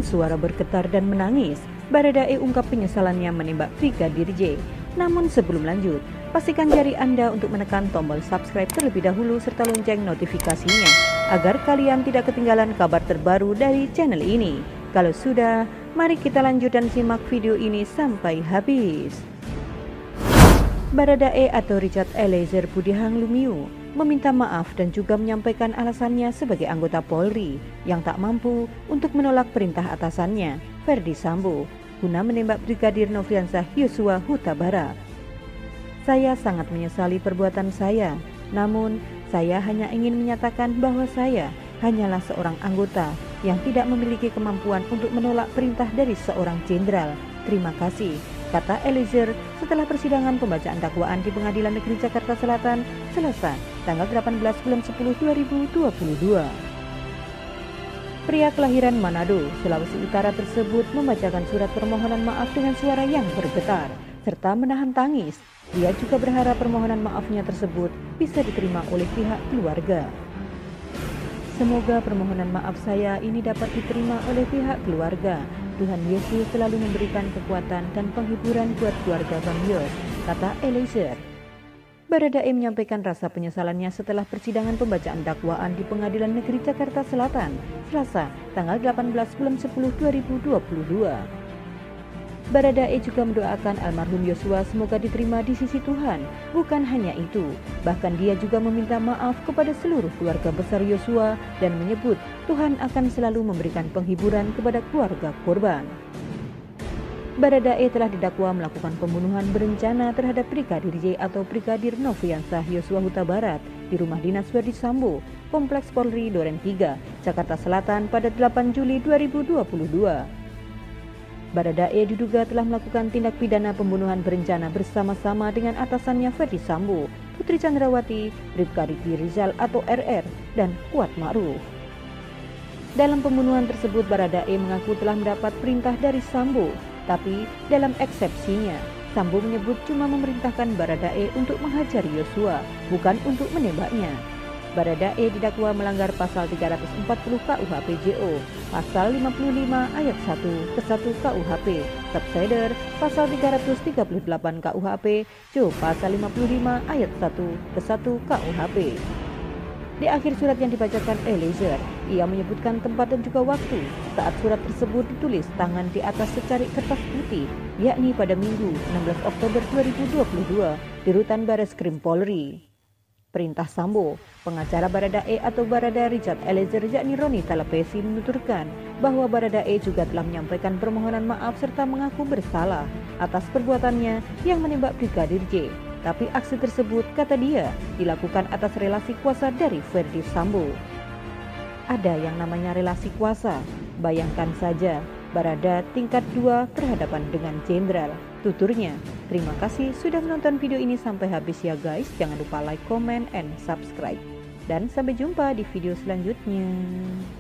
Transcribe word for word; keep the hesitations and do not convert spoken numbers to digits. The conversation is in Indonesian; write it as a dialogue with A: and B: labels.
A: bersuara bergetar dan menangis, Baradae ungkap penyesalannya menembak Brigadir J. Namun sebelum lanjut, pastikan jari Anda untuk menekan tombol subscribe terlebih dahulu serta lonceng notifikasinya agar kalian tidak ketinggalan kabar terbaru dari channel ini. Kalau sudah, mari kita lanjut dan simak video ini sampai habis. Baradae atau Richard Eliezer Budihang Lumiu meminta maaf dan juga menyampaikan alasannya sebagai anggota Polri yang tak mampu untuk menolak perintah atasannya, Ferdi Sambo, guna menembak Brigadir Nofriansah Yosua Huta Barat. Saya sangat menyesali perbuatan saya, namun saya hanya ingin menyatakan bahwa saya hanyalah seorang anggota yang tidak memiliki kemampuan untuk menolak perintah dari seorang jenderal. Terima kasih, kata Eliezer setelah persidangan pembacaan dakwaan di Pengadilan Negeri Jakarta Selatan, Selasa, tanggal delapan belas bulan sepuluh dua ribu dua puluh dua. Pria kelahiran Manado, Sulawesi Utara tersebut membacakan surat permohonan maaf dengan suara yang bergetar, serta menahan tangis. Dia juga berharap permohonan maafnya tersebut bisa diterima oleh pihak keluarga. Semoga permohonan maaf saya ini dapat diterima oleh pihak keluarga. Tuhan Yesus selalu memberikan kekuatan dan penghiburan buat keluarga Bang Yos, kata Eliezer. Baradae menyampaikan rasa penyesalannya setelah persidangan pembacaan dakwaan di Pengadilan Negeri Jakarta Selatan, Selasa, tanggal delapan belas bulan sepuluh dua ribu dua puluh dua. Baradae juga mendoakan almarhum Yosua semoga diterima di sisi Tuhan. Bukan hanya itu, bahkan dia juga meminta maaf kepada seluruh keluarga besar Yosua dan menyebut Tuhan akan selalu memberikan penghiburan kepada keluarga korban. Baradae telah didakwa melakukan pembunuhan berencana terhadap Brigadir J atau Brigadir Nofriansah Yosua Huta Barat di rumah dinas Ferdi Sambo, Kompleks Polri Duren tiga, Jakarta Selatan pada delapan Juli dua ribu dua puluh dua. Baradae diduga telah melakukan tindak pidana pembunuhan berencana bersama-sama dengan atasannya Ferdi Sambo, Putri Chandrawati, Bribka Riki Rizal atau R R, dan Kuat Ma'ruf. Dalam pembunuhan tersebut, Baradae mengaku telah mendapat perintah dari Sambo, tapi dalam eksepsinya, Sambo menyebut cuma memerintahkan Baradae untuk menghajar Yosua, bukan untuk menembaknya. Baradae didakwa melanggar pasal tiga ratus empat puluh K U H P J O, pasal lima puluh lima ayat satu ke satu K U H P, subsider pasal tiga ratus tiga puluh delapan K U H P, Jo pasal lima puluh lima ayat satu ke satu K U H P. Di akhir surat yang dibacakan Eliezer, ia menyebutkan tempat dan juga waktu saat surat tersebut ditulis tangan di atas secarik kertas putih, yakni pada Minggu enam belas Oktober dua ribu dua puluh dua di Rutan Bareskrim Polri. Perintah Sambo, pengacara Baradae atau Barada Richard Eliezer yakni Roni Talapesi menuturkan bahwa Baradae juga telah menyampaikan permohonan maaf serta mengaku bersalah atas perbuatannya yang menembak Brigadir J. Tapi aksi tersebut, kata dia, dilakukan atas relasi kuasa dari Ferdi Sambo. Ada yang namanya relasi kuasa, bayangkan saja Barada tingkat dua berhadapan dengan jenderal, tuturnya. Terima kasih sudah menonton video ini sampai habis ya guys. Jangan lupa like, comment, and subscribe. Dan sampai jumpa di video selanjutnya.